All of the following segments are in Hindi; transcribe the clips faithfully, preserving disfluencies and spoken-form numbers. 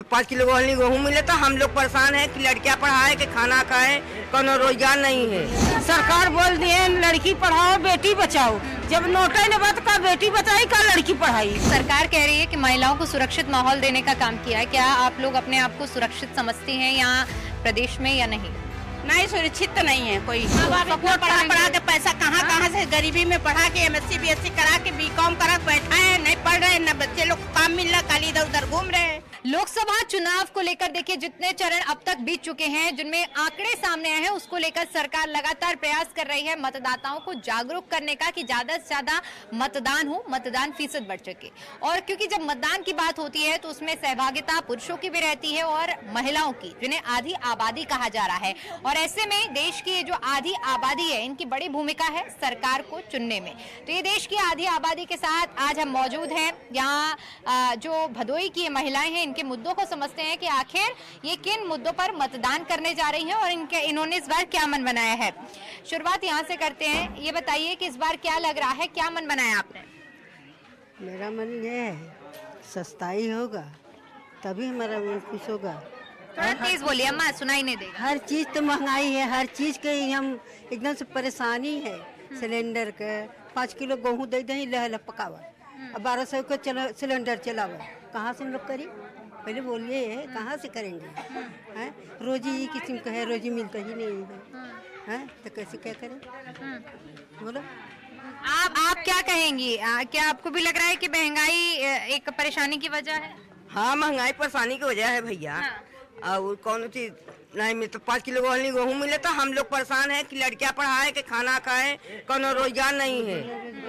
पाँच किलो गेहूँ मिले तो हम लोग परेशान है कि लड़कियां पढ़ाए कि खाना खाए, कोनो रोजगार नहीं है। सरकार बोल दिए लड़की पढ़ाओ बेटी बचाओ, जब नोटा ने बात का बेटी बचाई का लड़की पढ़ाई। सरकार कह रही है कि महिलाओं को सुरक्षित माहौल देने का काम किया है। क्या आप लोग अपने आप को सुरक्षित समझती हैं यहाँ प्रदेश में या नहीं? नहीं, सुरक्षित तो नहीं है कोई। सपोर्ट पढ़ा पढ़ा के पैसा कहाँ कहाँ से गरीबी में पढ़ा के एमएससी बीएससी करा के बीकॉम करा बैठा है, नहीं पढ़ रहे, न बच्चे लोग को काम मिल रहा, खाली इधर उधर घूम रहे हैं। लोकसभा चुनाव को लेकर देखिए जितने चरण अब तक बीत चुके हैं, जिनमें आंकड़े सामने आए हैं, उसको लेकर सरकार लगातार प्रयास कर रही है मतदाताओं को जागरूक करने का कि ज्यादा से ज्यादा मतदान हो, मतदान फीसद बढ़ सके। और क्योंकि जब मतदान की बात होती है तो उसमें सहभागिता पुरुषों की भी रहती है और महिलाओं की, जिन्हें आधी आबादी कहा जा रहा है। और ऐसे में देश की जो आधी आबादी है, इनकी बड़ी भूमिका है सरकार को चुनने में। तो ये देश की आधी आबादी के साथ आज हम मौजूद हैं। यहाँ जो भदोई की महिलाएं हैं, के मुद्दों को समझते हैं कि आखिर ये किन मुद्दों पर मतदान करने जा रही हैं और इनके इन्होंने इस बार क्या मन बनाया है। शुरुआत यहाँ से करते हैं। ये बताइए कि इस बार क्या लग रहा है, क्या मन बनाया आपने? मेरा मन ये है सस्ताई होगा तभी हमारा मन खुश होगा। थोड़ा तेज बोलिए अम्मा, सुनाई नहीं देगा। हर चीज तो महंगाई है, हर चीज के हम एकदम से परेशानी है। सिलेंडर के पाँच किलो गेहूँ दे दें लहला पकावा, अब बारह सौ का चला सिलेंडर चलावा, कहाँ से हम लोग करें? पहले बोलिए कहाँ से करेंगे? हैं रोजी ये किस्म का है, रोजी मिलता ही नहीं है, हैं तो कैसे क्या करें? बोलो आप आप क्या कहेंगी? आ, क्या आपको भी लग रहा है कि महंगाई एक परेशानी की वजह है? हाँ, महंगाई परेशानी की वजह है भैया। हाँ। और कौन चीज नहीं मिले तो पाँच किलो गेहूँ मिले तो हम लोग परेशान है कि लड़कियां पढ़ाए कि खाना खाए, कोनो रोजगार नहीं है।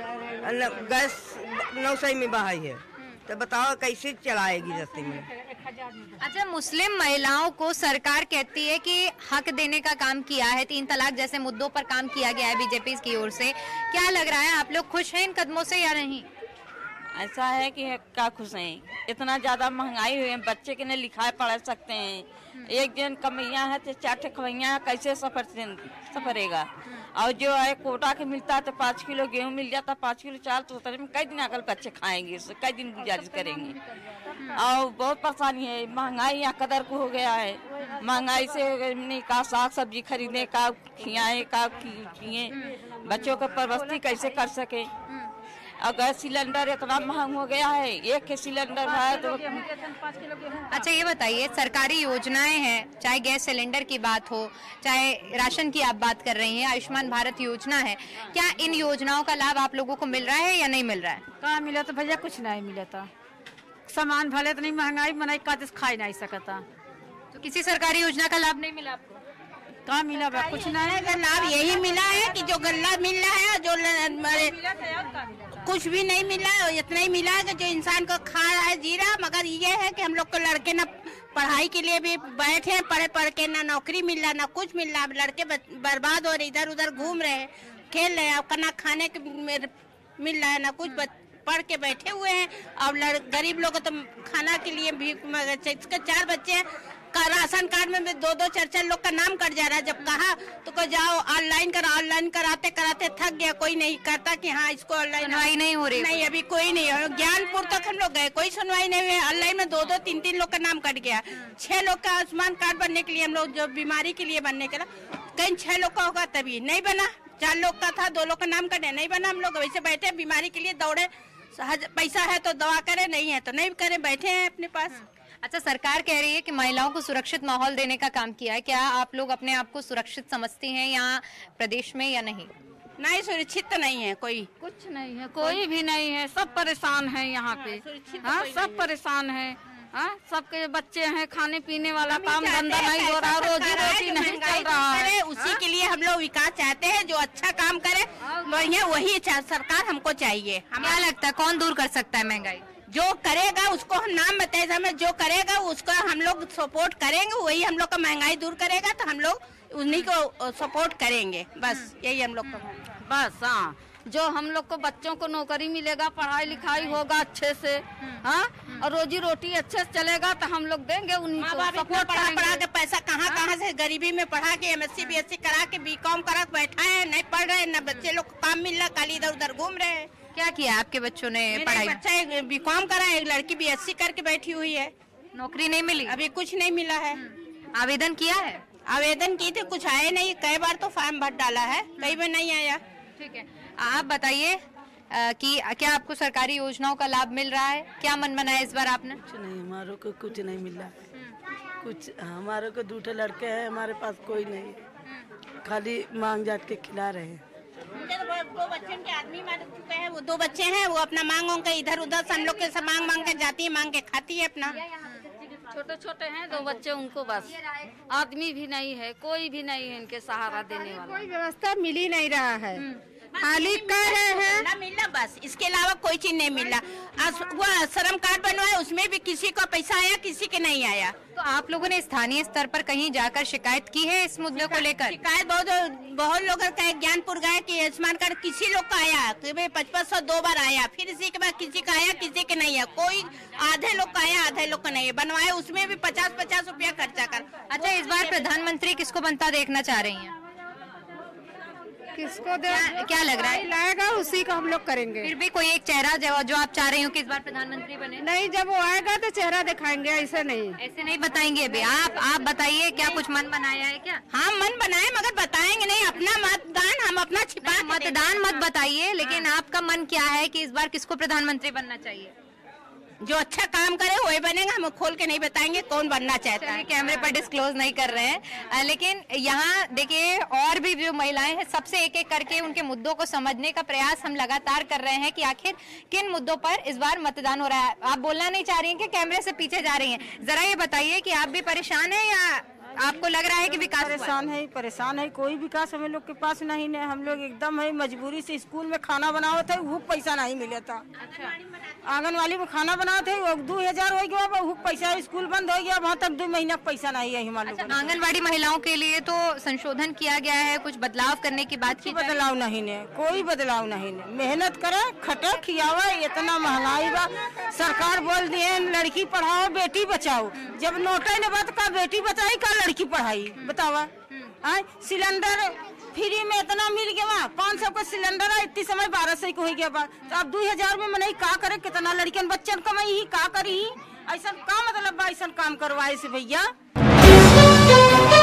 गैस नौ सौ में बहाई है, तो बताओ कैसे चलाएगी रस्ते में? अच्छा, मुस्लिम महिलाओं को सरकार कहती है कि हक देने का काम किया है, तीन तलाक जैसे मुद्दों पर काम किया गया है बीजेपी की ओर से। क्या लग रहा है, आप लोग खुश हैं इन कदमों से या नहीं? ऐसा है कि क्या खुश हैं, इतना ज्यादा महंगाई हुई है, बच्चे के नहीं लिखा पढ़ सकते हैं। एक दिन कमैया है तो चार ठे खवैया कैसे सफर सफरेगा। और जो है कोटा के मिलता है तो पाँच किलो गेहूँ मिल जाता, पाँच किलो चावल तो उतने में कई दिन अकल बच्चे खाएंगे, कई दिन गुजारिश करेंगे। और बहुत परेशानी है, महंगाई यहाँ कदर को हो गया है। महंगाई से नहीं का साग सब्जी खरीदने का, खियाए का किए, बच्चों का परवस्ती कैसे कर सके। अगर सिलेंडर इतना महंग हो गया है, एक के सिलेंडर है तो। अच्छा ये बताइए, सरकारी योजनाएं हैं, चाहे गैस सिलेंडर की बात हो, चाहे राशन की आप बात कर रही हैं, आयुष्मान भारत योजना है, क्या इन योजनाओं का लाभ आप लोगों को मिल रहा है या नहीं मिल रहा है? कहाँ मिला तो भैया कुछ नहीं मिला था, सामान भले इतनी महंगाई बनाई का खा नहीं सकता। तो किसी सरकारी योजना का लाभ नहीं मिला आपको? कहाँ मिला बा? कुछ नहीं है। लाभ यही मिला है कि जो गल्ला मिल रहा है, जो कुछ भी नहीं मिला है, इतना ही मिला है कि जो इंसान को खा रहा है जी रहा। मगर ये है कि हम लोग को लड़के ना पढ़ाई के लिए भी बैठे हैं, पढ़े पढ़ के ना नौकरी मिल रहा ना कुछ मिल रहा। लड़के बर्बाद हो रहे, इधर उधर घूम रहे हैं, खेल रहे हैं, ना खाने के मिल रहा है ना कुछ, पढ़ के बैठे हुए हैं। और गरीब लोग तो खाना के लिए भी, इसके चार बच्चे हैं, राशन कार्ड में दो दो चार चार लोग का नाम कट जा रहा है। जब कहा तो को जाओ ऑनलाइन करा, ऑनलाइन कराते कराते थक गया, कोई नहीं करता कि हाँ इसको ऑनलाइन सुनवाई नहीं हो रही। नहीं, अभी कोई नहीं है। ज्ञानपुर तक हम लोग गए, कोई सुनवाई नहीं हुई। ऑनलाइन में दो दो तीन तीन लोग का नाम कट गया। छह लोग का आयुष्मान कार्ड बनने के लिए, हम लोग जो बीमारी के लिए बनने के लिए कहीं छह लोग का होगा तभी नहीं बना। चार लोग का था, दो लोग का नाम कटे, नहीं बना। हम लोग वैसे बैठे बीमारी के लिए दौड़े, पैसा है तो दवा करे, नहीं है तो नहीं करे, बैठे हैं अपने पास। अच्छा, सरकार कह रही है कि महिलाओं को सुरक्षित माहौल देने का काम किया है। क्या आप लोग अपने आप को सुरक्षित समझती हैं यहाँ प्रदेश में या नहीं? नहीं, सुरक्षित तो नहीं है, कोई कुछ नहीं है, कोई भी नहीं है, सब परेशान है यहाँ पे। हाँ, सब परेशान है। हाँ, सबके बच्चे हैं, खाने पीने वाला काम धंधा नहीं हो रहा, रोजी रोटी नहीं चल रहा है। उसी के लिए हम लोग विकास चाहते हैं, जो अच्छा काम करे बढ़िया वही सरकार हमको चाहिए। क्या लगता है कौन दूर कर सकता है महंगाई? जो करेगा उसको हम नाम बताए, हमें जो करेगा उसको हम लोग सपोर्ट करेंगे, वही हम लोग का महंगाई दूर करेगा, तो हम लोग उन्हीं को सपोर्ट करेंगे। बस यही हम लोग का बस। हाँ, जो हम लोग को बच्चों को नौकरी मिलेगा, पढ़ाई लिखाई होगा अच्छे से, हाँ, और रोजी रोटी अच्छे से चलेगा तो हम लोग देंगे उनको सपोर्ट। पढ़ा पढ़ा के पैसा कहाँ कहाँ से गरीबी में पढ़ा के एमएससी बीएससी करा के बीकॉम करा बैठा है, नहीं पढ़ रहे, न बच्चे लोग को काम मिल रहा, खाली इधर उधर घूम रहे हैं। क्या किया आपके बच्चों ने पढ़ाई? बच्चा बीकॉम करा है, एक लड़की बीएससी करके बैठी हुई है। नौकरी नहीं मिली? अभी कुछ नहीं मिला है। आवेदन किया है? आवेदन की थे, कुछ आए नहीं। कई बार तो फॉर्म भर डाला है, कई बार नहीं आया। ठीक है, आप बताइए कि क्या आपको सरकारी योजनाओं का लाभ मिल रहा है? क्या मन बनाया इस बार आपने? कुछ नहीं, हमारे को कुछ नहीं मिला। कुछ हमारे को दूठे लड़के हैं, हमारे पास कोई नहीं है, खाली मांग जाट के खिला रहे हैं। दो बच्चे के आदमी मार चुके हैं, वो दो बच्चे हैं, वो अपना मांग मांग के इधर उधर से हम लोग के मांग मांग के जाती है, मांग के खाती है अपना। छोटे छोटे हैं दो बच्चे, उनको बस आदमी भी नहीं है, कोई भी नहीं है इनके सहारा देने वाला। कोई व्यवस्था मिल ही नहीं रहा है, खाली कह रहे हैं मिलना बस, इसके अलावा कोई चीज नहीं मिला। वो श्रम कार्ड बनवाया, उसमें भी किसी को पैसा आया, किसी के नहीं आया। तो आप लोगों ने स्थानीय स्तर पर कहीं जाकर शिकायत की है इस मुद्दे को लेकर? शिकायत बहुत बहुत लोगों का, ज्ञानपुर गए कि आयुष्मान कार्ड किसी लोग का आया कि भाई पचपन सौ दो बार आया, फिर इसी के बाद किसी का आया, किसी के नहीं आया। कोई आधे लोग का आया, आधे लोग का नहीं है। बनवाए उसमें भी पचास पचास रुपया खर्चा कर। अच्छा, इस बार प्रधानमंत्री किसको बनता देखना चाह रही हैं? किसको दे क्या, क्या लग रहा है? लाएगा उसी का हम लोग करेंगे। फिर भी कोई एक चेहरा जो, जो आप चाह रही हो कि इस बार प्रधानमंत्री बने? नहीं, जब वो आएगा तो चेहरा दिखाएंगे, ऐसे नहीं। ऐसे नहीं बताएंगे अभी। आप आप बताइए, क्या कुछ मन बनाया है क्या? हाँ, मन बनाए, मगर बताएंगे नहीं। अपना मतदान हम अपना छिपा, मतदान मत बताइए, लेकिन आपका मन क्या है कि इस बार किसको प्रधानमंत्री बनना चाहिए? जो अच्छा काम करे वही बनेगा। हम खोल के नहीं बताएंगे कौन बनना चाहता है। कैमरे पर डिस्क्लोज नहीं कर रहे हैं, लेकिन यहाँ देखिए और भी जो महिलाएं हैं, सबसे एक एक करके उनके मुद्दों को समझने का प्रयास हम लगातार कर रहे हैं कि आखिर किन मुद्दों पर इस बार मतदान हो रहा है। आप बोलना नहीं चाह रही हैं कि कैमरे से पीछे जा रही हैं? जरा ये बताइए कि आप भी परेशान हैं या आपको लग रहा है कि विकास? परेशान है, परेशान है। कोई विकास हम लोग के पास नहीं है। हम लोग एकदम है मजबूरी से स्कूल में खाना बनाओ थे, वो पैसा नहीं मिला था। अच्छा। आंगनवाड़ी में खाना बनाओ थे, वो दो हजार हो गया, वो पैसा स्कूल बंद हो गया, वहाँ तक दो महीना पैसा नहीं है हमारे लोग। आंगनवाड़ी महिलाओं के लिए तो संशोधन किया गया है, कुछ बदलाव करने की बात की? बदलाव नहीं है, कोई बदलाव नहीं है। मेहनत करे, खटे, खियावा, इतना महंगाई बा। सरकार बोल दिए लड़की पढ़ाओ, बेटी बचाओ। जब नोटा ने बात का बेटी बचाई का लड़की पढ़ाई, बतावा। सिलेंडर फ्री में इतना मिल गया, पाँच सौ का सिलेंडर है, इतनी समय बारह सौ को हो गया बा। तो अब दो हजार में मनाई का करे, कितना लड़कियन बच्चन कमाई ही का करी, ऐसा का मतलब ऐसा काम करवाए से भैया।